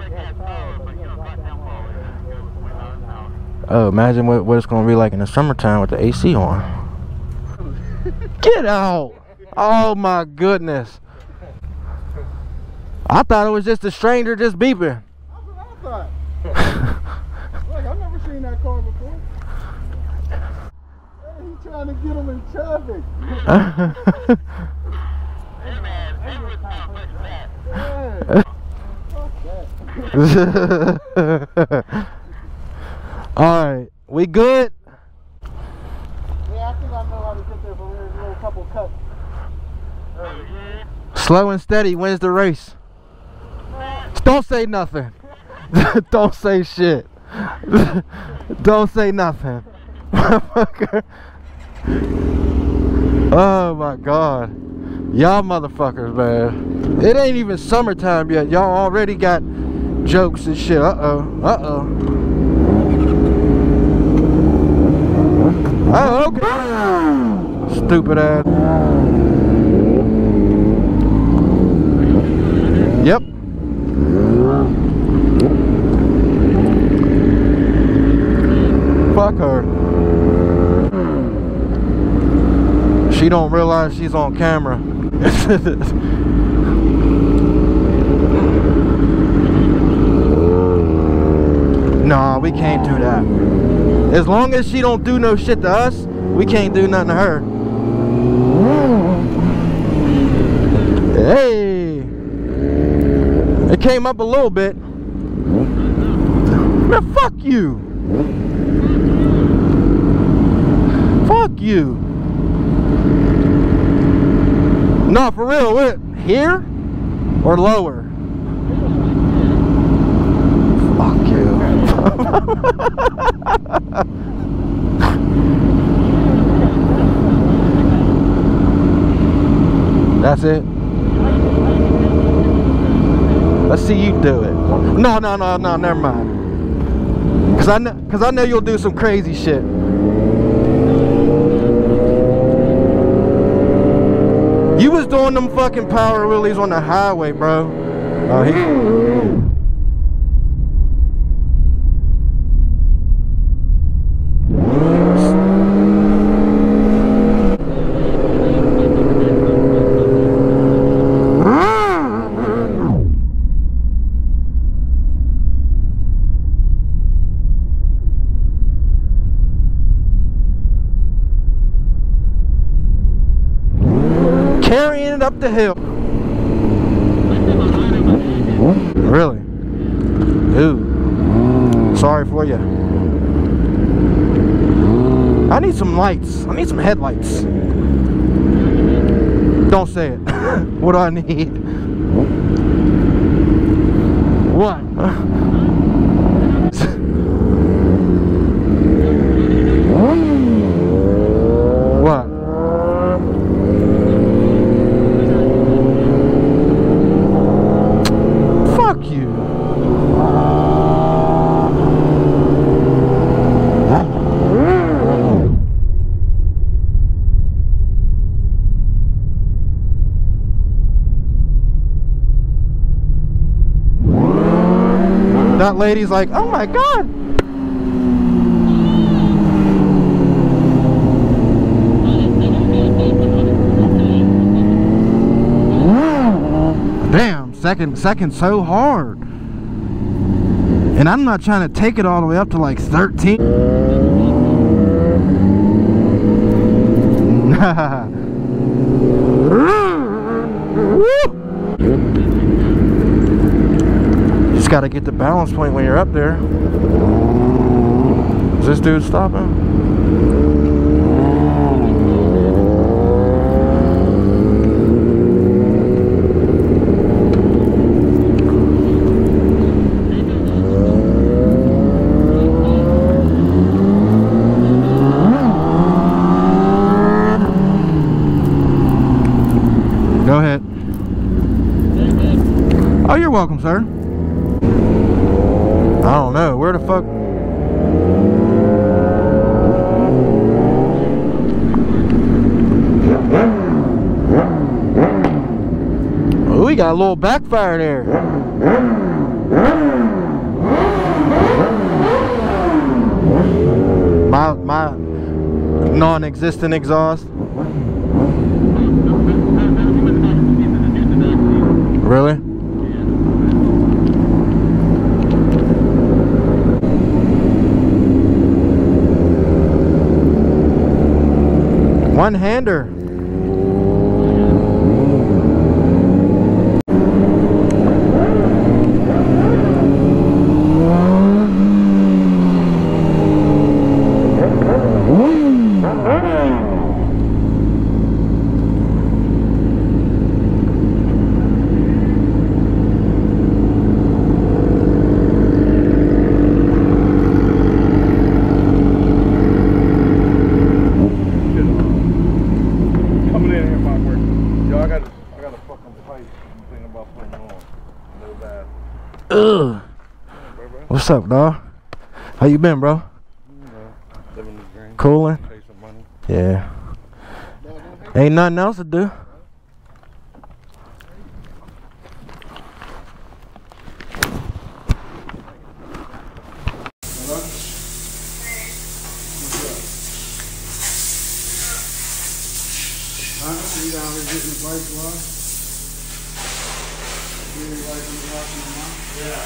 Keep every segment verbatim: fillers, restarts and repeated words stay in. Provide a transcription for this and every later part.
Oh, imagine what, what it's gonna be like in the summertime with the A C on. Get out! Oh my goodness. I thought it was just a stranger just beeping. That's what I thought. Like, I've never seen that car before. Hey, he's trying to get him in traffic. Hey man, Alright, we good? Yeah, I think I know how to get there, but we're doing a couple cuts. Slow and steady wins the race. Don't say nothing. Don't say shit. Don't say nothing. Oh my god. Y'all motherfuckers, man. It ain't even summertime yet. Y'all already got jokes and shit. Uh-oh. Uh-oh. Oh, okay. Stupid ass. Yep. Fuck her. She don't realize she's on camera. Nah, we can't do that. As long as she don't do no shit to us, we can't do nothing to her. Hey, it came up a little bit. Man, fuck you. Fuck you. No, for real. What? Here or lower? Fuck you. That's it. Let's see you do it. No, no, no, no, never mind. Cause I know, cause I know you'll do some crazy shit. You was doing them fucking power wheelies on the highway, bro. Oh, he. Carrying it up the hill. Really? Ooh. Sorry for you. I need some lights. I need some headlights. Don't say it. What do I need? What? What? Fuck you. That lady's like, oh my god. Damn, second, second so hard. And I'm not trying to take it all the way up to like thirteen. Just gotta get the balance point when you're up there. Is this dude stopping? Go ahead. Oh, you're welcome, sir. I don't know. Where the fuck? Oh, we got a little backfire there. My my non-existent exhaust. Really? One-hander. Ugh. What's up, dawg? How you been, bro? You know, living the dream. Coolin'? Pay some money. Yeah. Ain't nothing else to do. You down here getting the place was? You like you watching them out? Yeah.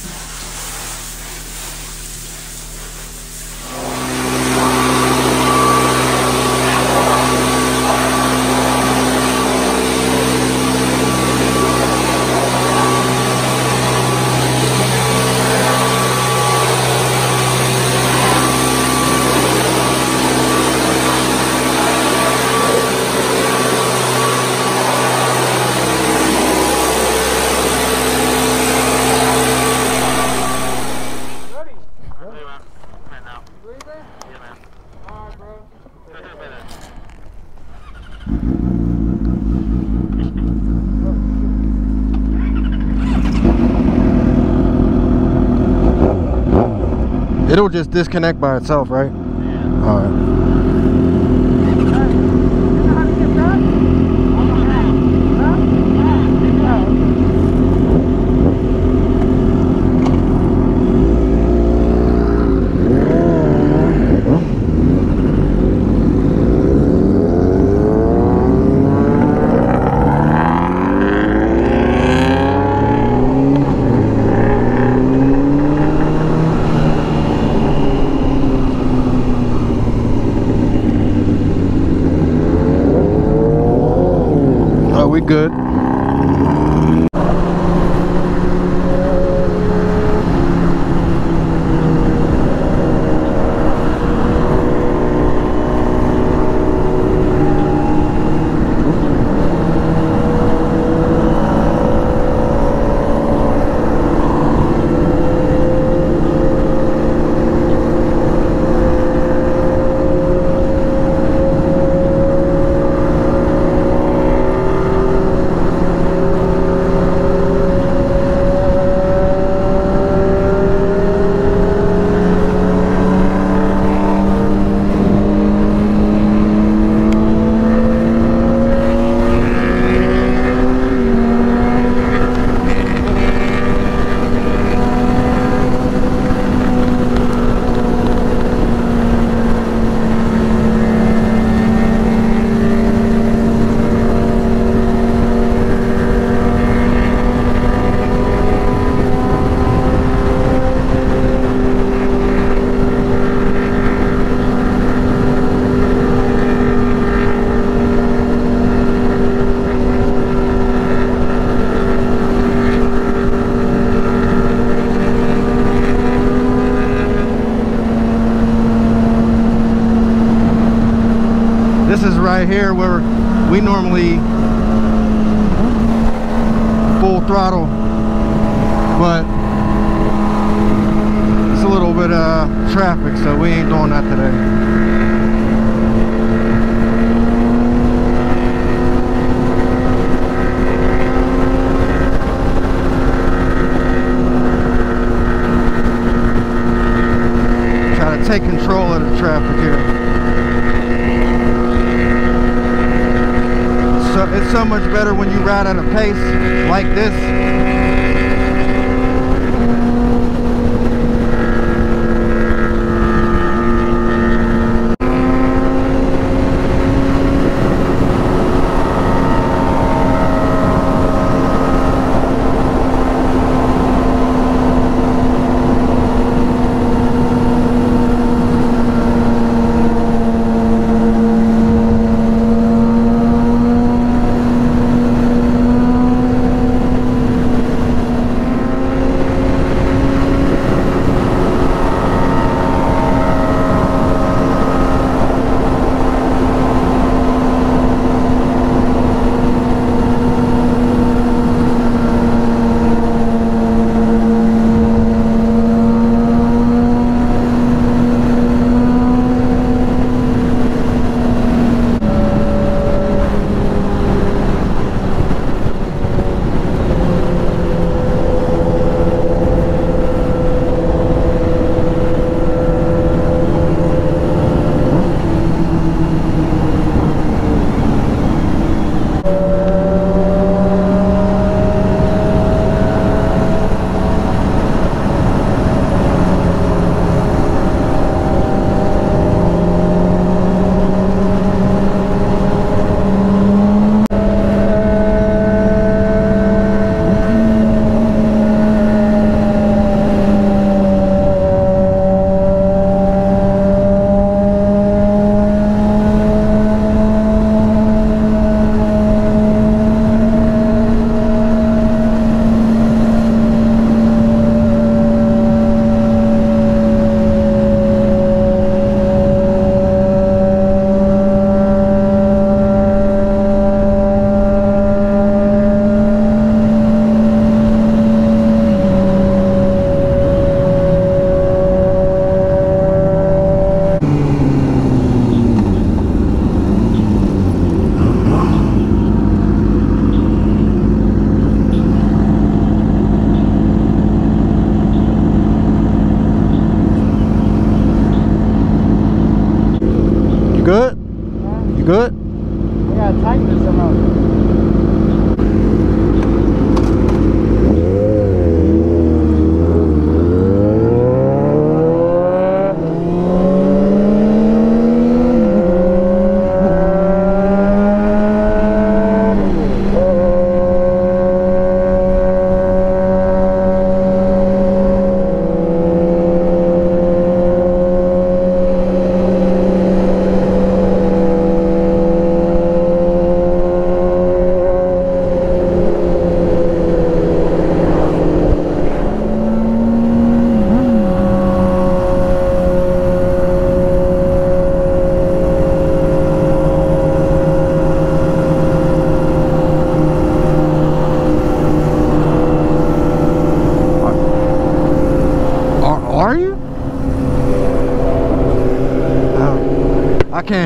It'll just disconnect by itself, right? Yeah. All right. We good. This is right here where we normally full throttle, but it's a little bit of uh, traffic, so we ain't doing that today. Take control of the traffic here. So it's so much better when you ride at a pace like this.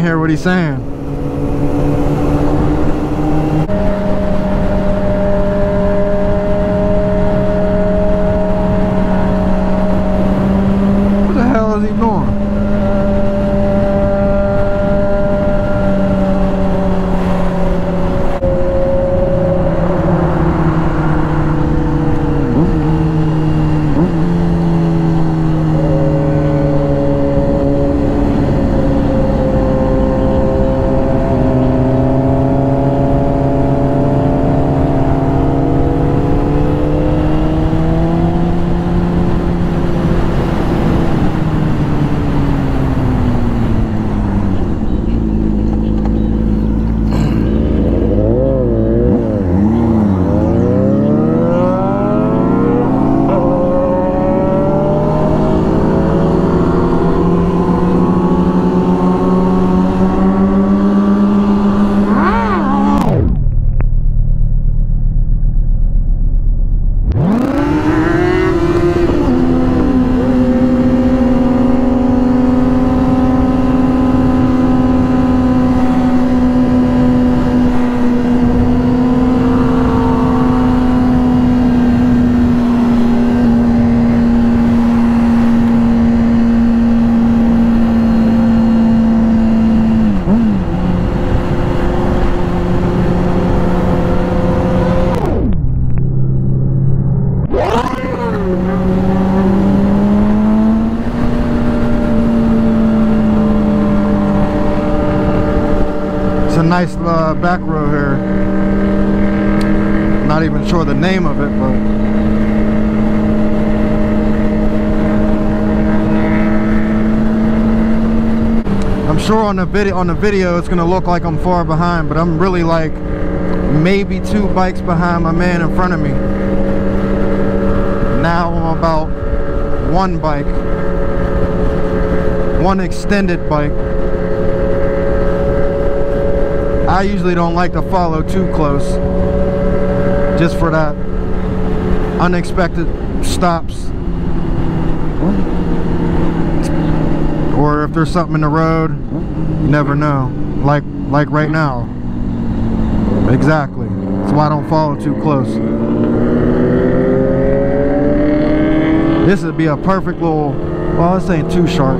can't hear what he's saying. What the hell is he doing? Nice uh, back row here. Not even sure the name of it, but I'm sure on the video on the video it's gonna look like I'm far behind, but I'm really like maybe two bikes behind my man in front of me. Now I'm about one bike, one extended bike. I usually don't like to follow too close, just for that unexpected stops, or if there's something in the road, you never know. Like like right now. Exactly. That's why I don't follow too close. This would be a perfect little, well, this ain't too sharp.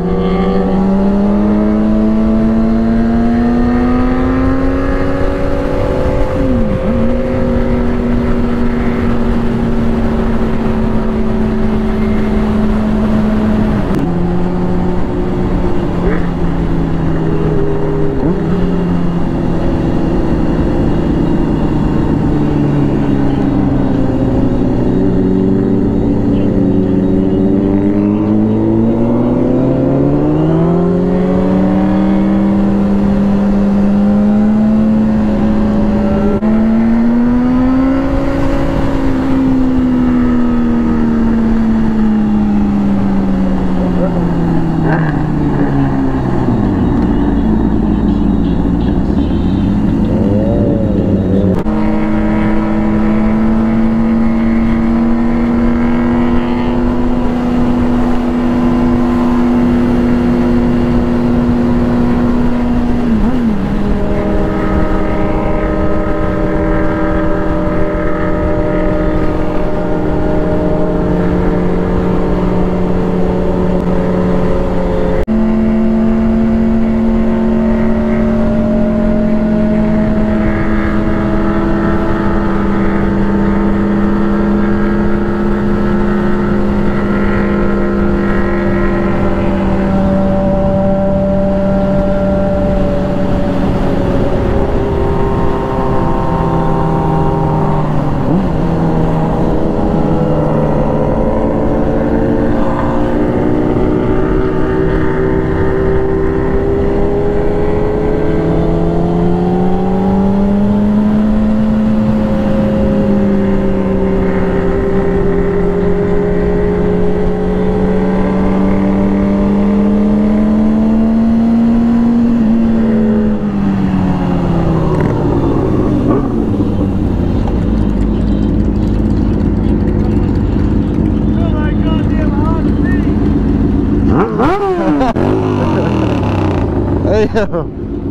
Hey, yo.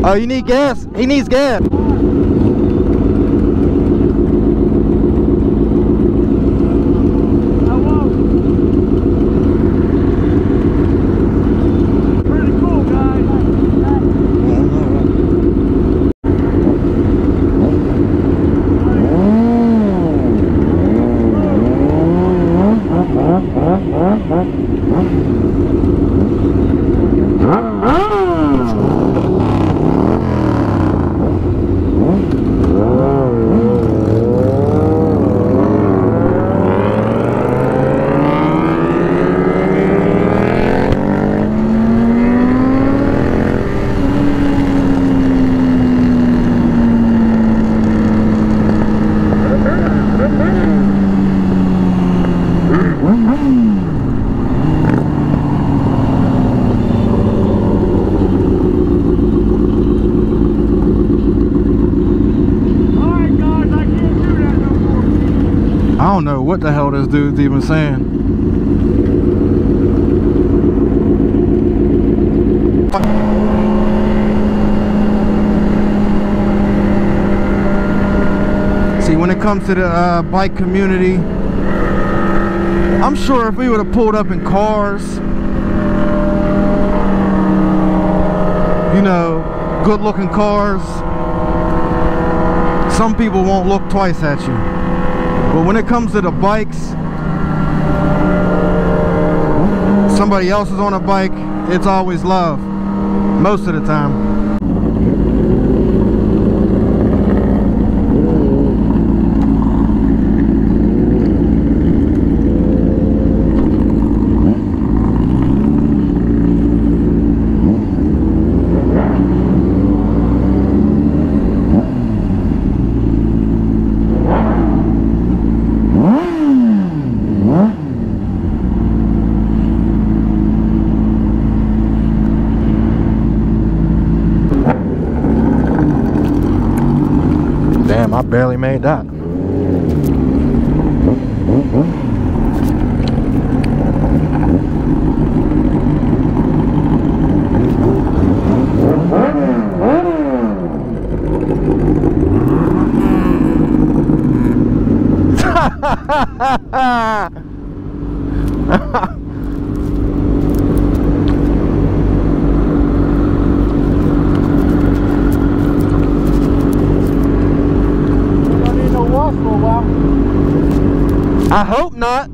Oh, you need gas? He needs gas. I don't know what the hell this dude's even saying. See, when it comes to the uh, bike community, I'm sure if we would have pulled up in cars, you know, good looking cars, some people won't look twice at you. But when it comes to the bikes, somebody else is on a bike, it's always love, most of the time. Damn, I barely made that. I hope not.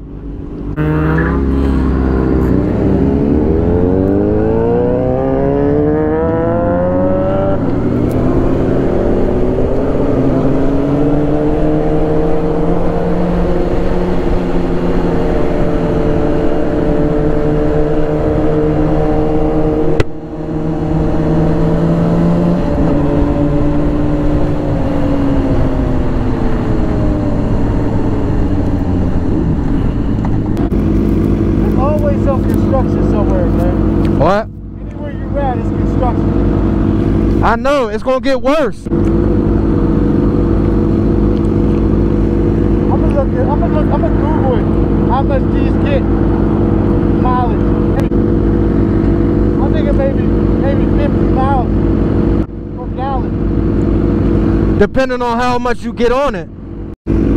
Construction somewhere, man. What? Anywhere you're at, it's construction. I know, it's gonna get worse. I'm gonna look at, I'm gonna look, I'm gonna Google it. How much these get mileage? I'm thinking maybe, maybe fifty miles per gallon. Depending on how much you get on it.